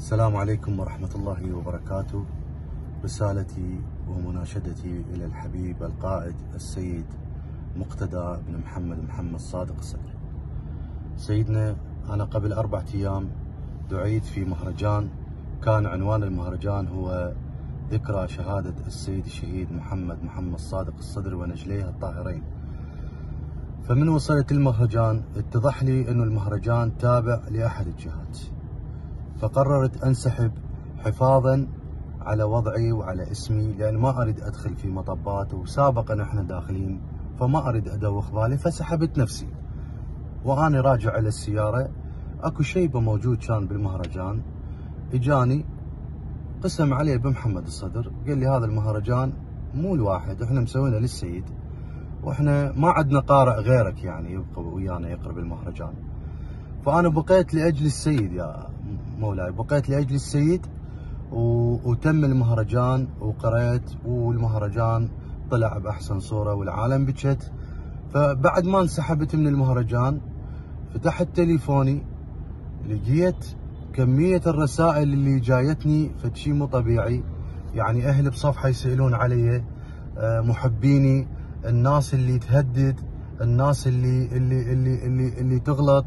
السلام عليكم ورحمة الله وبركاته. رسالتي ومناشدتي إلى الحبيب القائد السيد مقتدى بن محمد صادق الصدر. سيدنا، أنا قبل 4 أيام دعيت في مهرجان، كان عنوان المهرجان هو ذكرى شهادة السيد الشهيد محمد صادق الصدر ونجليه الطاهرين. فمن وصلت المهرجان اتضح لي أنه المهرجان تابع لأحد الجهات، فقررت أنسحب حفاظا على وضعي وعلى اسمي، لأن ما أريد أدخل في مطبات، وسابقا احنا داخلين فما أريد أدوخ بالي، فسحبت نفسي. وأنا راجع على السيارة أكو شيبة موجود كان بالمهرجان، إجاني قسم عليه بمحمد الصدر، قال لي هذا المهرجان مو الواحد، احنا مسوينه للسيد، واحنا ما عندنا قارئ غيرك يعني يبقى ويانا يقرب المهرجان. فأنا بقيت لأجل السيد يا مولاي، بقيت لأجل السيد وتم المهرجان وقرأت، والمهرجان طلع بأحسن صورة والعالم بكت. فبعد ما انسحبت من المهرجان فتحت تليفوني، لقيت كمية الرسائل اللي جايتني فشي مو طبيعي. يعني أهلي بصفحة يسألون علي، محبيني، الناس اللي تهدد، الناس اللي تغلط.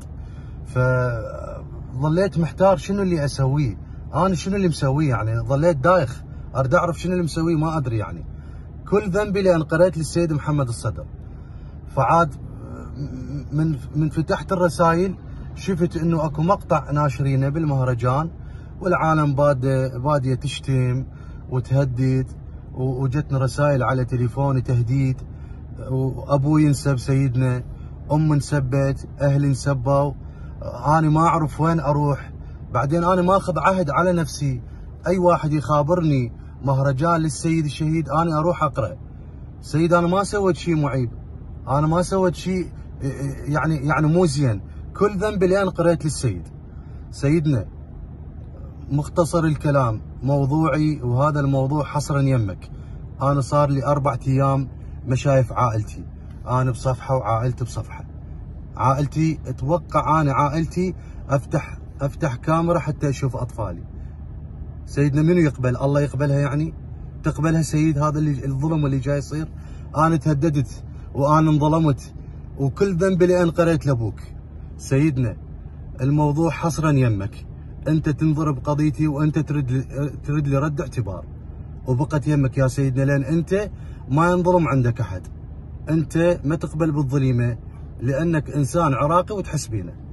فظليت محتار شنو اللي اسويه، انا شنو اللي مسويه، يعني ظليت دايخ اريد اعرف شنو اللي مسويه، ما ادري يعني. كل ذنبي لان قريت للسيد محمد الصدر. فعاد من فتحت الرسائل شفت انه اكو مقطع ناشرينه بالمهرجان، والعالم باديه تشتم وتهدد، وجتني رسائل على تليفوني تهديد، وابوي انسب سيدنا، امي انسبت، اهلي انسبوا، انا ما اعرف وين اروح. بعدين انا ماخذ عهد على نفسي، اي واحد يخابرني مهرجان للسيد الشهيد انا اروح اقرا. سيد انا ما سويت شيء معيب، انا ما سويت شيء يعني مو زين، كل ذنبي لان قريت للسيد. سيدنا، مختصر الكلام موضوعي، وهذا الموضوع حصرا يمك. انا صار لي 4 ايام ما شايف عائلتي، انا بصفحه وعائلتي بصفحه. عائلتي اتوقع انا عائلتي افتح كاميرا حتى اشوف اطفالي. سيدنا منو يقبل؟ الله يقبلها يعني؟ تقبلها سيد هذا اللي الظلم اللي جاي يصير؟ انا تهددت وانا انظلمت، وكل ذنبي لان قريت لابوك. سيدنا، الموضوع حصرا يمك، انت تنظر بقضيتي وانت ترد لي رد اعتبار، وبقت يمك يا سيدنا، لان انت ما ينظلم عندك احد، انت ما تقبل بالظليمه لانك انسان عراقي وتحس بينا.